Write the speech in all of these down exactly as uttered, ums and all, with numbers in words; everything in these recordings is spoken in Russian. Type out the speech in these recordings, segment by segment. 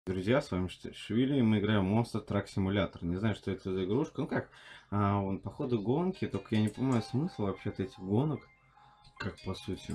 Друзья, с вами Ш- Швили, и мы играем в Monster Truck Simulator. Не знаю, что это за игрушка. Ну как, а, он походу гонки, только я не понимаю смысла вообще-то этих гонок, как по сути.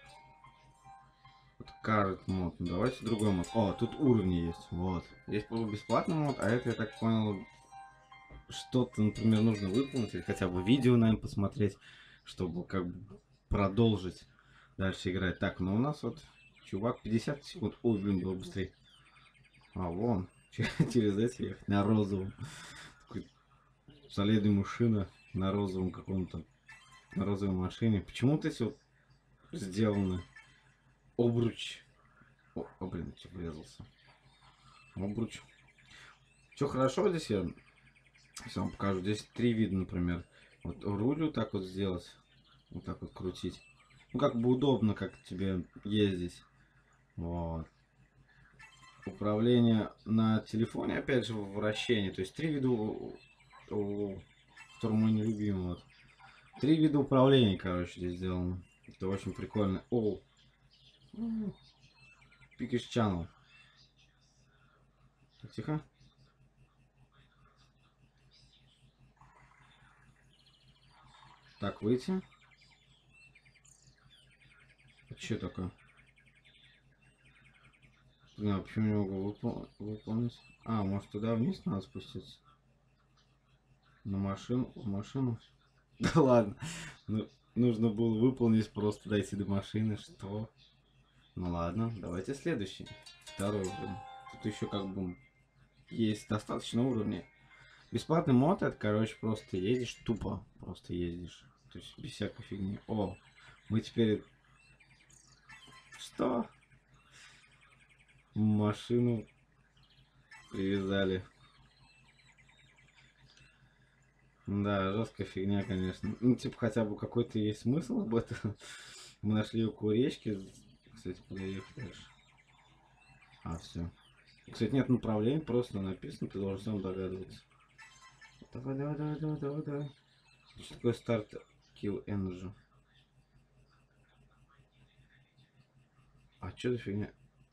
Вот карт мод, ну давайте другой мод. О, тут уровни есть, вот. Есть был бесплатный мод, а это, я так понял, что-то, например, нужно выполнить, или хотя бы видео, наверное, посмотреть, чтобы как бы продолжить дальше играть. Так, ну у нас вот чувак пятьдесят секунд. Ой, блин, было быстрее. А, вон, через эти ехать на розовом. Такой солидная машина на розовом каком-то, на розовой машине. Почему-то эти вот сделаны обруч. О, о блин, что врезался. Обруч. Что хорошо здесь, я сейчас вам покажу. Здесь три вида, например. Вот руль вот так вот сделать. Вот так вот крутить. Ну, как бы удобно, как тебе ездить. Вот. Управление на телефоне, опять же, вращение. То есть три вида, у- у- который мой нелюбимый. Вот. Три вида управления, короче, здесь сделано. Это очень прикольно. О, Пикиш Channel. Тихо. Так, выйти. Это что такое? Не знаю, почему не могу выпол выполнить. А, может туда вниз надо спуститься? На машину? В машину? Да ладно. Ну, нужно было выполнить, просто дойти до машины. Что? Ну ладно, давайте следующий. Второй уровень. Тут еще как бы есть достаточно уровней. Бесплатный мод это, короче, просто ездишь тупо. Просто ездишь. То есть без всякой фигни. О, мы теперь... Что? Машину привязали. Да, жесткая фигня, конечно. Ну, типа, хотя бы какой-то есть смысл об этом. Мы нашли около речки. Кстати, куда ехать дальше? А, все. Кстати, нет направления, просто написано, ты должен сам догадываться. Давай, давай, давай, давай, давай, давай. Что такое старт Kill Energy? А что за фигня?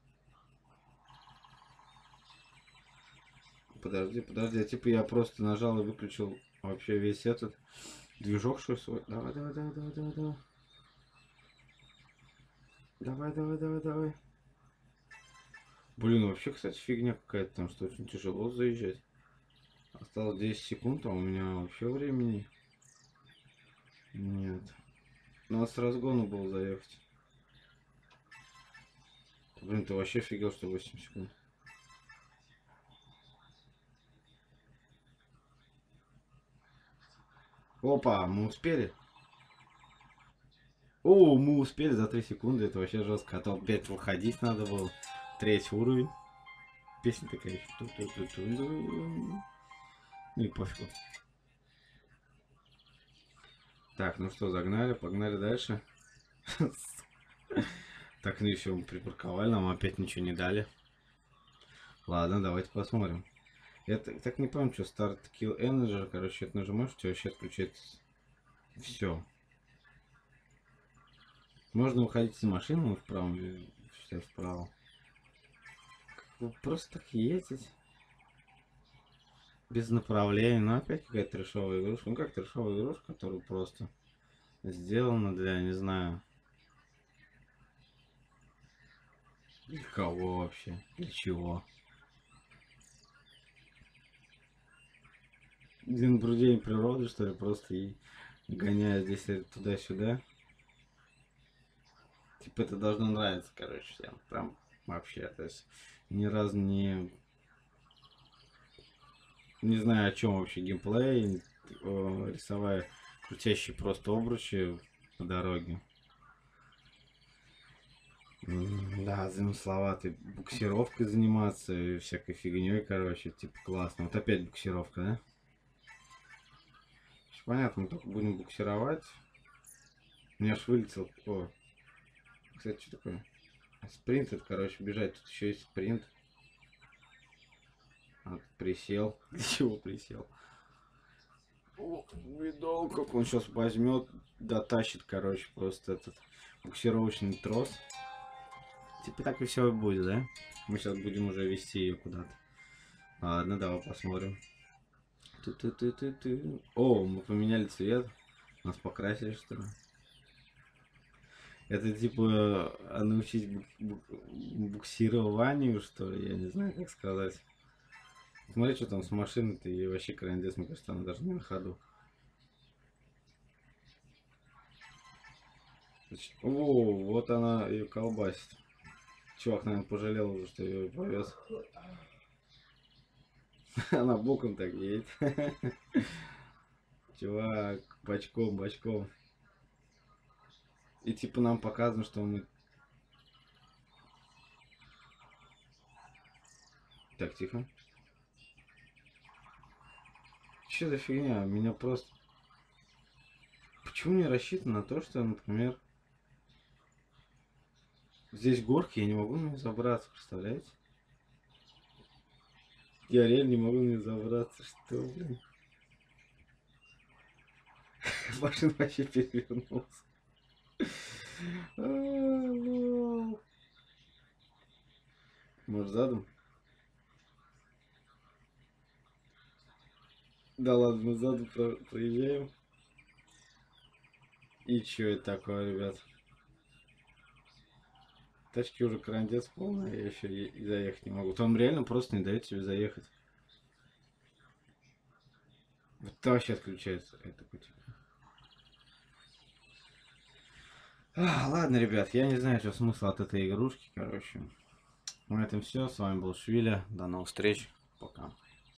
Подожди, подожди, а типа я просто нажал и выключил вообще весь этот движок, что свой. Давай, давай, давай, давай, давай, давай. Давай, давай, давай, давай. Блин, вообще, кстати, фигня какая-то там, что очень тяжело заезжать. Осталось десять секунд, а у меня вообще времени нет. Надо с разгона было заехать. Блин, ты вообще офигел, что восемь секунд. Опа, мы успели. О, мы успели за три секунды, это вообще жестко. А то опять выходить надо было. Третий уровень. Песня такая еще. Ту-ту-ту-ту-ду. Ну и пофигу. Так, ну что, загнали, погнали дальше. Так, ну еще мы припарковали, нам опять ничего не дали. Ладно, давайте посмотрим. Я так, так не помню, что старт Kill Energy, короче, это нажимаешь, у тебя вообще отключается все. Можно уходить из машины вправо, считай, вправо. Ну, просто так ездить. Без направления, но опять какая-то трешовая игрушка. Ну как трешовая игрушка, которая просто сделана для, не знаю, для кого вообще, для чего. День наблюдения природы, что ли, просто и гоняю здесь туда-сюда. Типа это должно нравиться, короче, всем. Прям вообще, то есть ни разу не... Не знаю, о чем вообще геймплей, э, рисовая крутящие просто обручи по дороге. М, Да, замысловатый. Буксировкой заниматься и всякой фигней, короче, типа классно. Вот опять буксировка, да? Всё понятно, мы только будем буксировать. У меня аж вылетел. О, кстати, что такое? Спринт, это, короче, бежать. Тут еще есть спринт. А, присел. Для чего присел? О, видал, как он сейчас возьмет, дотащит, короче, просто этот буксировочный трос. Типа так и все будет, да? Мы сейчас будем уже вести ее куда-то. Ладно, давай посмотрим. Ты-ты-ты-ты-ты. О, мы поменяли цвет. Нас покрасили, что ли? Это типа а научить бук бук буксированию, что ли? Я не знаю, как сказать. Смотри, что там с машиной-то, и вообще крандец, мне кажется, она даже не на ходу. О, вот она ее колбасит. Чувак, наверное, пожалел уже, что ее повез. Она боком так едет. Чувак, бочком, бочком. И типа нам показано, что мы... Так, тихо. Что за фигня? Меня просто... Почему не рассчитано на то, что, например... Здесь горки, я не могу на них забраться, представляете? Я реально не могу на них забраться. Что, блин? Машина вообще перевернулась. Может, задом? Да ладно, мы задом про проезжаем. И чё это такое, ребят? Тачки уже крандец полная, я еще и заехать не могу. Там реально просто не дает тебе заехать. Вот это вообще отключается. Это типа. А, ладно, ребят, я не знаю, что смысл от этой игрушки, короче. На этом все. С вами был Швиля. До новых встреч. Пока.